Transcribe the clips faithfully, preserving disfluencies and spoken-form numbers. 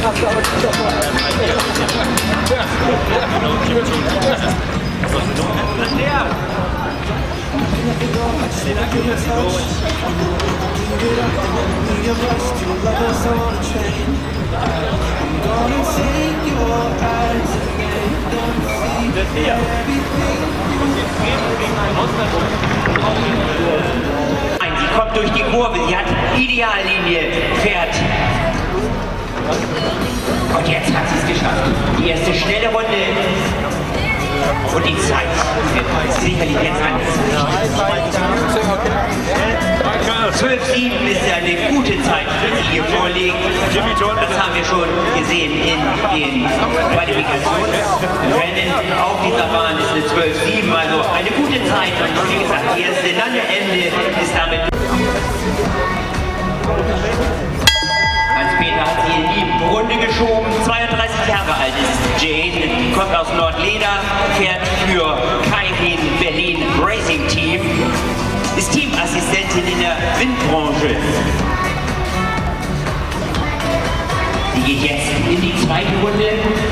Sie kommt durch die Kurve, sie hat Ideallinie, fährt. Und jetzt hat sie es geschafft. Die erste schnelle Runde. Und die Zeit wird sicherlich jetzt angezeigt. zwölf sieben ist ja eine gute Zeit, die sie hier vorlegen. Das haben wir schon gesehen in den Qualifikationsrennen. Auf dieser Bahn ist eine zwölf sieben, also eine gute Zeit. Und wie gesagt, die erste lange Ende ist damit. Hans-Peter hat sie in die Runde geschoben. zweiunddreißig Jahre alt ist Jane, kommt aus Nordleder, fährt für Kairin Berlin Racing Team, ist Teamassistentin in der Windbranche. Sie geht jetzt in die zweite Runde,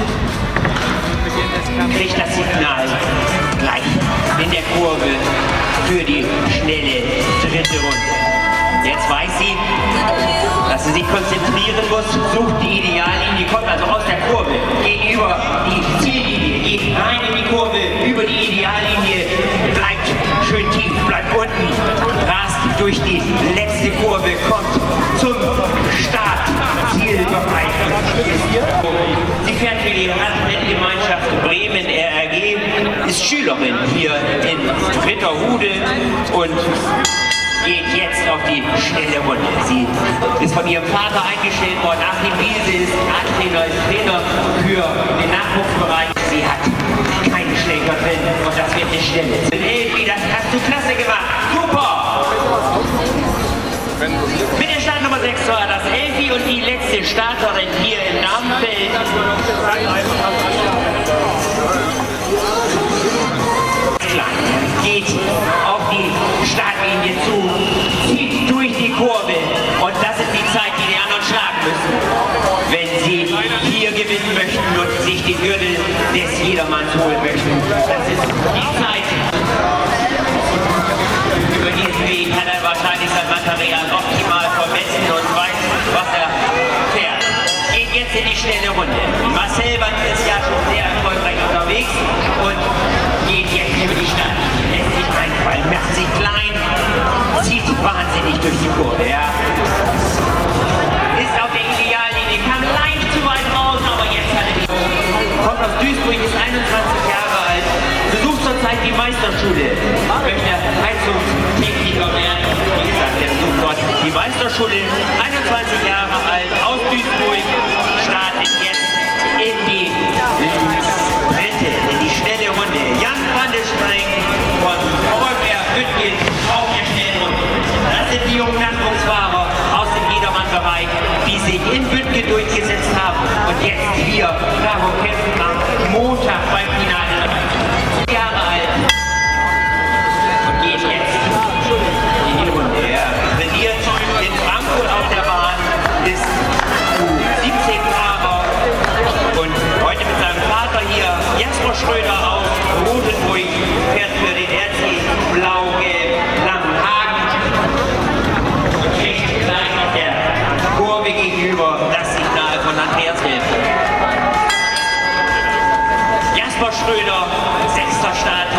kriegt das Signal gleich in der Kurve für die schnelle dritte Runde. Jetzt weiß sie, dass sie sich konzentrieren muss, sucht die Ideallinie, kommt also aus der Kurve, geht über die Ziellinie, geht rein in die Kurve, über die Ideallinie, bleibt schön tief, bleibt unten, rast durch die letzte Kurve, kommt zum Start, Zielbereich. Sie fährt für die Radrenngemeinschaft Bremen R R G, ist Schülerin hier in Ritterhude und geht jetzt auf die schnelle Runde. Sie ist von ihrem Vater eingestellt worden. Achim Wiese ist Radtrainer, ist Trainer für den Nachwuchsbereich. Sie hat keinen Schläger drin und das wird eine schnelle. Elfi, das hast du klasse gemacht. Super! Mit der Startnummer sechs war das Elfi und die letzte Starterin hier im Namenfeld. Geht auf die Startlinie zu, zieht durch die Kurve und das ist die Zeit, die die anderen schlagen müssen, wenn sie hier gewinnen möchten und sich den Gürtel des Jedermanns holen möchten. Das ist die Zeit. Über diesen Weg hat er wahrscheinlich sein Material optimal vermessen und weiß, was er fährt. Geht jetzt in die schnelle Runde. Marcel Band ist ja schon sehr erfolgreich unterwegs und geht jetzt über die Stadt. Lässt sich einfallen, macht sich klein, zieht wahnsinnig durch die Kurve. Ja. Ist auf der Ideallinie, kam leicht zu weit raus, aber jetzt hat er die. Kommt aus Duisburg, ist einundzwanzig Jahre alt, besucht zurzeit die Meisterschule, möchte Heizungstechniker werden. Wie gesagt, er besucht dort die Meisterschule, einundzwanzig Jahre alt, aus Duisburg, startet jetzt in die dritte, in die schnelle Runde. Jan Brandestreng von Vollberg Hüttgen auf der Schnellrunde. Das sind die jungen Nachwuchsfahrer aus dem Jedermann-Bereich, die sich in Büttgen durchgesetzt haben und jetzt hier darum kämpfen am Montag beim Finale. Jahre alt und geht jetzt in die Runde. Er trainiert in Frankfurt auf der Bahn, ist siebzehn Fahrer und heute mit seinem Vater hier, Jasper Schröder aus Rotenburg, fährt für den R C Blau-Gelb Langenhagen und kriegt gleich auf der Kurve gegenüber das Signal von Andreas Helfer. Jasper Schröder, sechster Start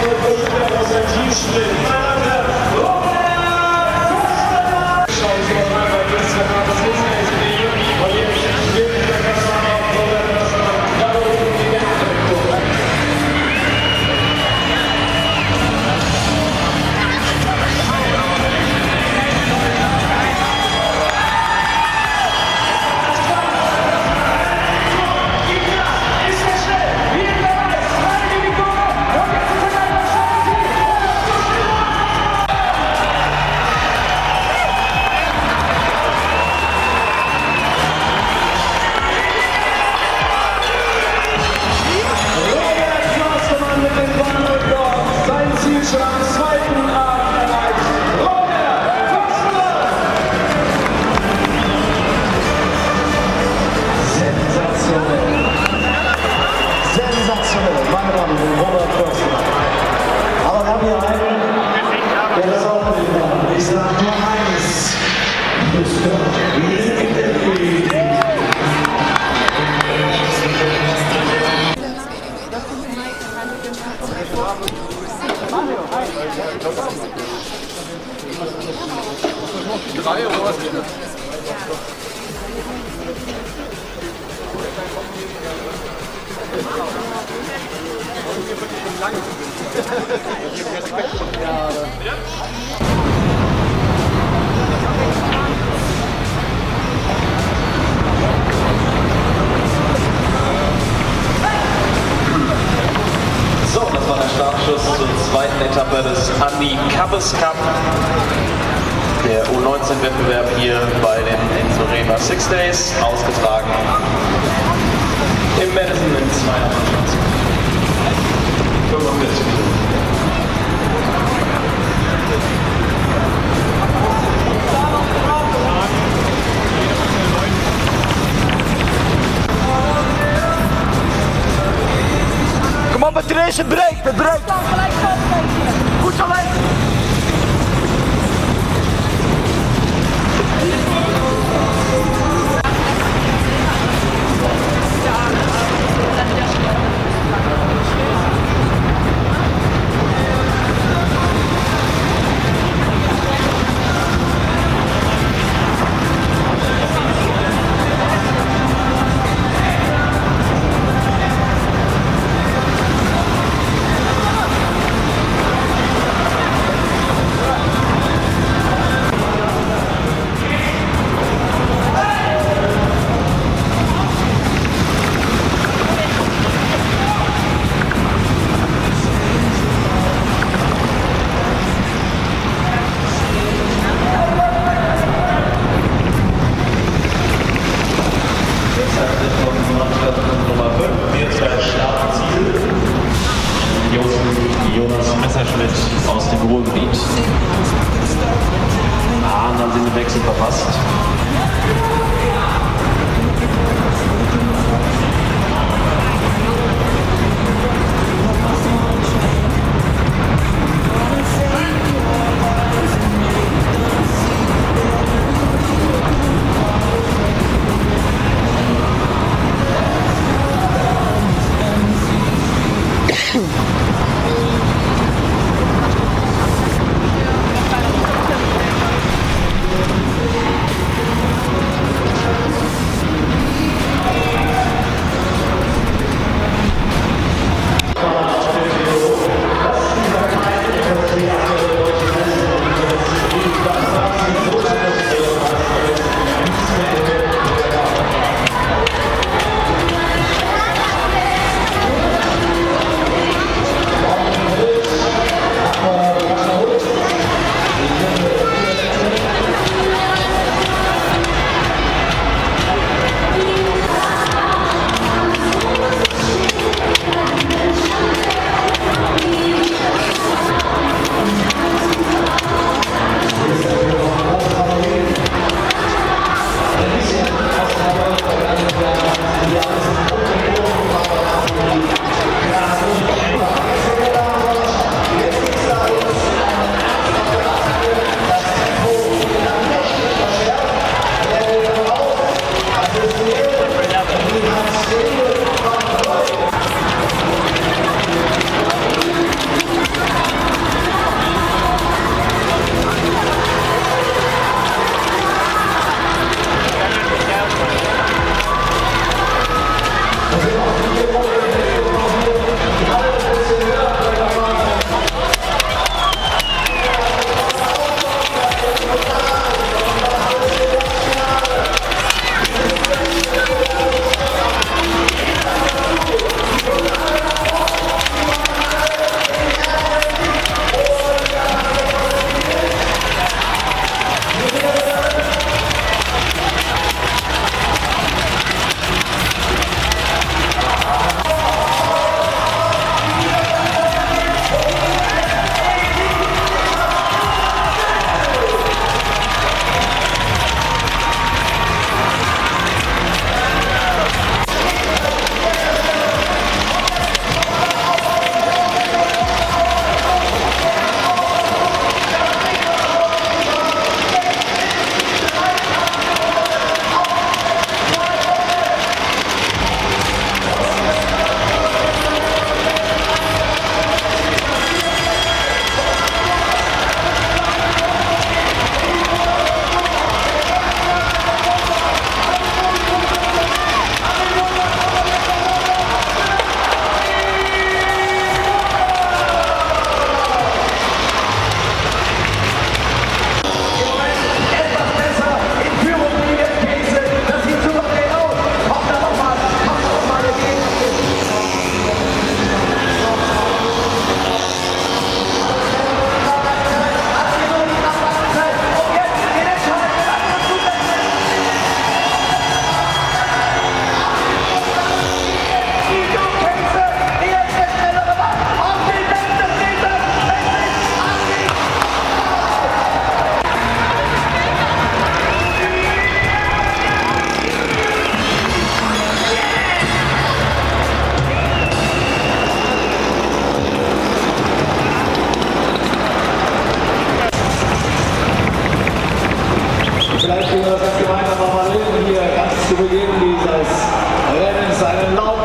Drei oder was? So, das war der Startschuss zur zweiten Etappe des Andi Kappes Cup. Der U neunzehn Wettbewerb hier bei den Ensorema Six Days, ausgetragen im Madison in zweihundertfünfundvierzig. Kom op, Patrice, het breekt, het breekt. Goed zo, Leen. Jonas Messerschmidt aus dem Ruhrgebiet. Ahnen haben sie den Wechsel verpasst. seinen Lauf